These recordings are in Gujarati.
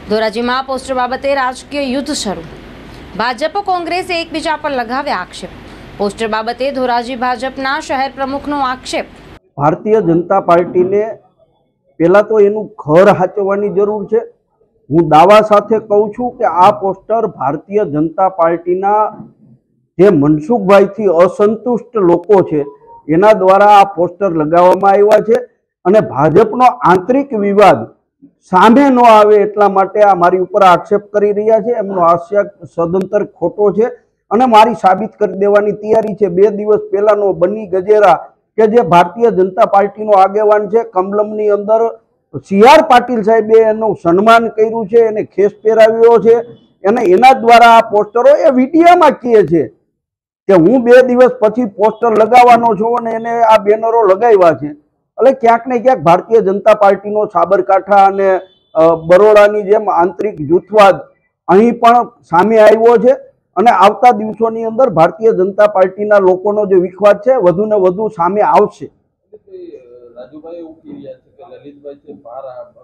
ધોરાજીમાં પોસ્ટર બાબતે રાજકીય યુદ્ધ શરૂ। ભાજપ કોંગ્રેસે એકબીજા પર લગાવ્યા આક્ષેપ। પોસ્ટર બાબતે ધોરાજી ભાજપના શહેર પ્રમુખનો આક્ષેપ। ભારતીય જનતા પાર્ટીને પહેલા તો એનું ઘર હાચવવાની જરૂર છે। હું દાવા સાથે કહું છું કે આ પોસ્ટર ભારતીય જનતા પાર્ટીના જે મનસુખભાઈથી અસંતુષ્ટ લોકો છે એના દ્વારા આ પોસ્ટર લગાવવામાં આવ્યા છે અને ભાજપનો આંતરિક વિવાદ સામે ન આવે એટલા માટે આ મારી ઉપર આક્ષેપ કરી રહ્યા છે। એમનો આક્ષેપ સદંતર ખોટો છે અને મારી સાબિત કરી દેવાની તૈયારી છે। 2 દિવસ પહેલાનો બની ગજેરા કે જે ભારતીય જનતા પાર્ટીનો આગેવાન છે, કમલમની અંદર CR પાટીલ સાહેબે એનું સન્માન કર્યું છે, એને ખેસ પહેરાવ્યો છે અને એના દ્વારા આ પોસ્ટરો એ વિડીયામાં કહે છે કે હું 2 દિવસ પછી પોસ્ટર લગાવવાનો છું અને એને આ બેનરો લગાવ્યા છે। એટલે ક્યાંક ને ક્યાંક ભારતીય જનતા પાર્ટીનો સાબરકાંઠા અને બરોડાની જેમ આંતરિક જૂથવાદ અહીં પણ સામે આવ્યો છે અને આવતા દિવસોની અંદર ભારતીય જનતા પાર્ટીના લોકોનો જે વિખવાદ છે વધુ ને વધુ સામે આવશે। રાજુભાઈ એવું કહી રહ્યા છે કે લલિતભાઈ છે બહાર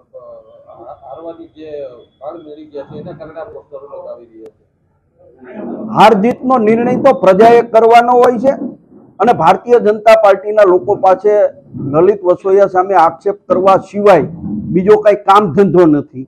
હારવાની જે ભાગ મેળવી ગયા છે એના કારણે આ પોસ્ટરો લગાવી રહ્યા છે। હાર જીતનો નિર્ણય તો પ્રજાએ કરવાનો હોય છે અને ભારતીય જનતા પાર્ટીના લોકો પાસે લલિત વસોયા સામે આક્ષેપ કરવા સિવાય બીજો કઈ કામ ધંધો નથી।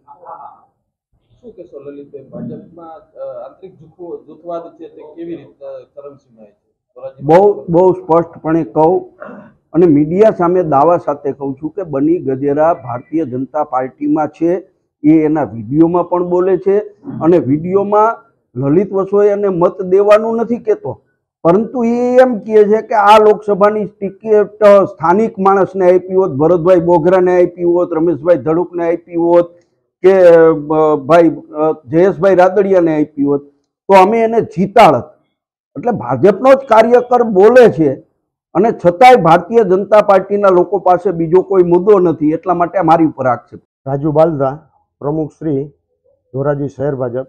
શું કહેશો લલિતભાઈ, ભાજપમાં આંતરિક જૂથવાદ છે તે કેવી રીતે ચરમસીમાએ છે? બહુ સ્પષ્ટપણે કહું અને મીડિયા સામે દાવા સાથે કહું છું કે બની ગજેરા ભારતીય જનતા પાર્ટીમાં છે। એ એના વિડીયોમાં પણ બોલે છે અને વિડીયોમાં લલિત વસોયાને મત દેવાનું નથી કહેતો, પરંતુ એ એમ કહે છે કે આ લોકસભાની ટિકિટ સ્થાનિક માણસને આપી હોત, ભરતભાઈ બોઘરાને આપી હોત, રમેશભાઈ ધડુકને આપી હોત કે ભાઈ જયેશભાઈ રાદડિયાને આપી હોત તો અમે એને જીતાડત। એટલે ભાજપનો જ કાર્યકર બોલે છે અને છતાંય ભારતીય જનતા પાર્ટીના લોકો પાસે બીજો કોઈ મુદ્દો નથી, એટલા માટે મારી ઉપર આક્ષેપ। રાજુ બાલદા, પ્રમુખ શ્રી ધોરાજી શહેર ભાજપ।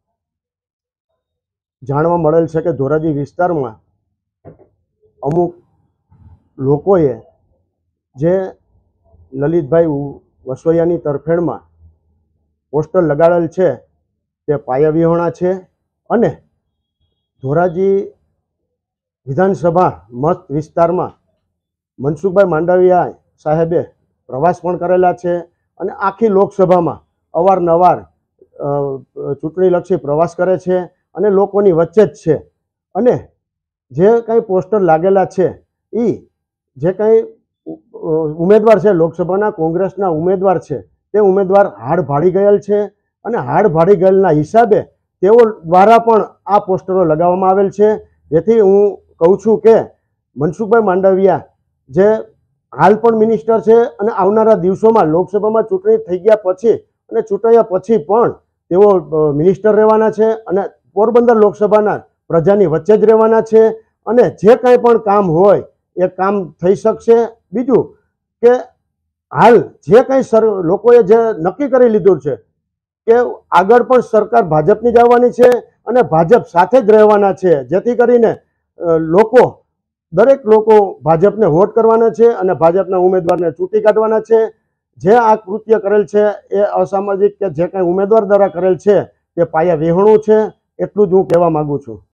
જાણવા મળેલ છે કે ધોરાજી વિસ્તારમાં અમુક લોકોએ જે લલિતભાઈ વસોયાની તરફેણમાં પોસ્ટર લગાડેલ છે તે પાયાવિહોણા છે અને ધોરાજી વિધાનસભા મત વિસ્તારમાં મનસુખભાઈ માંડવિયા સાહેબે પ્રવાસ પણ કરેલા છે અને આખી લોકસભામાં અવારનવાર ચૂંટણીલક્ષી પ્રવાસ કરે છે અને લોકોની વચ્ચે જ છે અને જે કંઈ પોસ્ટર લાગેલા છે એ જે કંઈ ઉમેદવાર છે લોકસભાના કોંગ્રેસના ઉમેદવાર છે તે ઉમેદવાર હાડ ભાડી ગયેલ છે અને હાડ ભાડી ગયેલના હિસાબે તેઓ દ્વારા પણ આ પોસ્ટરો લગાવવામાં આવેલ છે। જેથી હું કહું છું કે મનસુખભાઈ માંડવિયા જે હાલ પણ મિનિસ્ટર છે અને આવનારા દિવસોમાં લોકસભામાં ચૂંટણી થઈ ગયા પછી અને ચૂંટાયા પછી પણ તેઓ મિનિસ્ટર રહેવાના છે અને પોરબંદર લોકસભાના પ્રજાની વચ્ચે જ રહેવાના છે અને જે કાંઈ પણ કામ હોય એ કામ થઈ શકશે। બીજું કે હાલ જે કંઈ લોકોએ જે નક્કી કરી લીધું છે કે આગળ પણ સરકાર ભાજપની જ આવવાની છે અને ભાજપ સાથે જ રહેવાના છે, જેથી કરીને દરેક લોકો ભાજપને વોટ કરવાના છે અને ભાજપના ઉમેદવારને ચૂંટી કાઢવાના છે। જે આ કૃત્ય કરેલ છે એ અસામાજિક કે જે કંઈ ઉમેદવાર દ્વારા કરેલ છે તે પાયા વિહોણું છે, એટલું જ હું કહેવા માંગુ છું।